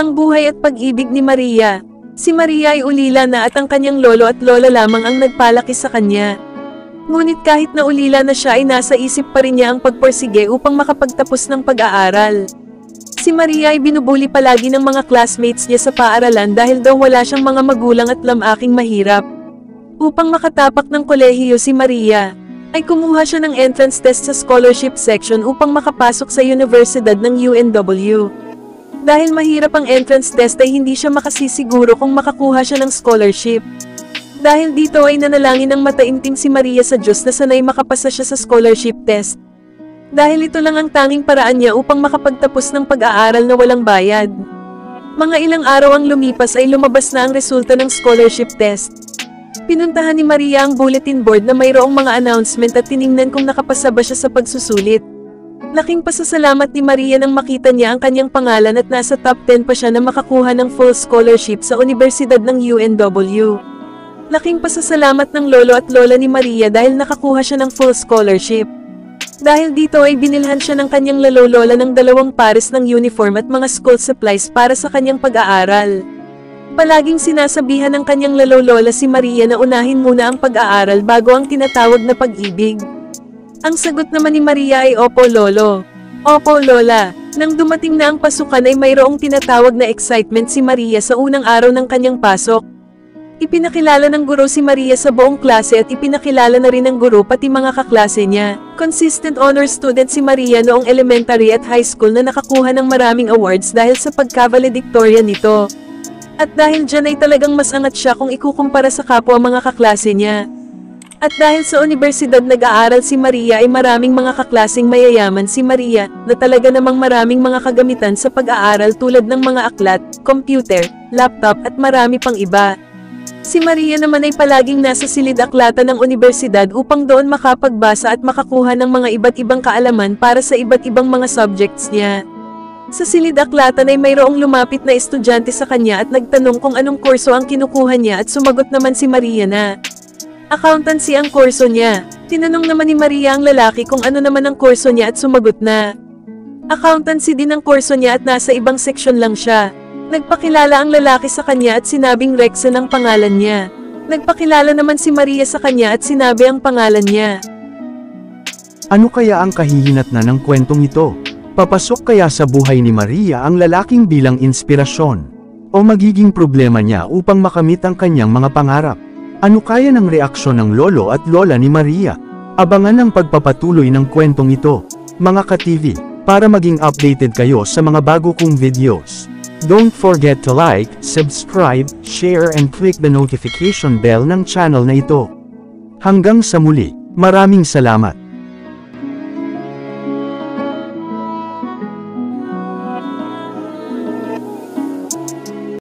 Ang buhay at pag-ibig ni Maria. Si Maria ay ulila na at ang kanyang lolo at lola lamang ang nagpalaki sa kanya. Ngunit kahit na ulila na siya ay nasa isip pa rin niya ang pagporsige upang makapagtapos ng pag-aaral. Si Maria ay binubuli palagi ng mga classmates niya sa paaralan dahil daw wala siyang mga magulang at lamaking mahirap. Upang makatapak ng kolehiyo si Maria, ay kumuha siya ng entrance test sa scholarship section upang makapasok sa universidad ng UNW. Dahil mahirap ang entrance test ay hindi siya makasisiguro kung makakuha siya ng scholarship. Dahil dito ay nanalangin ng mataimtim si Maria sa Diyos na sanay makapasa siya sa scholarship test. Dahil ito lang ang tanging paraan niya upang makapagtapos ng pag-aaral na walang bayad. Mga ilang araw ang lumipas ay lumabas na ang resulta ng scholarship test. Pinuntahan ni Maria ang bulletin board na mayroong mga announcement at tiningnan kung nakapasa ba siya sa pagsusulit. Laking pasasalamat ni Maria nang makita niya ang kanyang pangalan at nasa top 10 pa siya na makakuha ng full scholarship sa Universidad ng UNW. Laking pasasalamat ng lolo at lola ni Maria dahil nakakuha siya ng full scholarship. Dahil dito ay binilhan siya ng kanyang lolo-lola ng 2 pares ng uniform at mga school supplies para sa kanyang pag-aaral. Palaging sinasabihan ng kanyang lolo-lola si Maria na unahin muna ang pag-aaral bago ang tinatawag na pag-ibig. Ang sagot naman ni Maria ay opo lolo. Opo lola. Nang dumating na ang pasukan ay mayroong tinatawag na excitement si Maria sa unang araw ng kanyang pasok. Ipinakilala ng guro si Maria sa buong klase at ipinakilala na rin ng guro pati mga kaklase niya. Consistent honor student si Maria noong elementary at high school na nakakuha ng maraming awards dahil sa pagka-valedictorian nito. At dahil dyan ay talagang mas angat siya kung ikukumpara sa kapwa mga kaklase niya. At dahil sa universidad nag-aaral si Maria ay maraming mga kaklaseng mayayaman si Maria, na talaga namang maraming mga kagamitan sa pag-aaral tulad ng mga aklat, computer, laptop at marami pang iba. Si Maria naman ay palaging nasa silid-aklatan ng universidad upang doon makapagbasa at makakuha ng mga iba't ibang kaalaman para sa iba't ibang mga subjects niya. Sa silid-aklatan ay mayroong lumapit na estudyante sa kanya at nagtanong kung anong kurso ang kinukuha niya at sumagot naman si Maria na accountancy ang kurso niya. Tinanong naman ni Maria ang lalaki kung ano naman ang kurso niya at sumagot na accountancy din ang kurso niya at nasa ibang seksyon lang siya. Nagpakilala ang lalaki sa kanya at sinabing Rexon ang pangalan niya. Nagpakilala naman si Maria sa kanya at sinabi ang pangalan niya. Ano kaya ang kahihinatnan ng kwentong ito? Papasok kaya sa buhay ni Maria ang lalaking bilang inspirasyon? O magiging problema niya upang makamit ang kanyang mga pangarap? Ano kaya ng reaksyon ng lolo at lola ni Maria? Abangan ang pagpapatuloy ng kwentong ito, mga ka-TV, para maging updated kayo sa mga bago kong videos. Don't forget to like, subscribe, share and click the notification bell ng channel na ito. Hanggang sa muli, maraming salamat.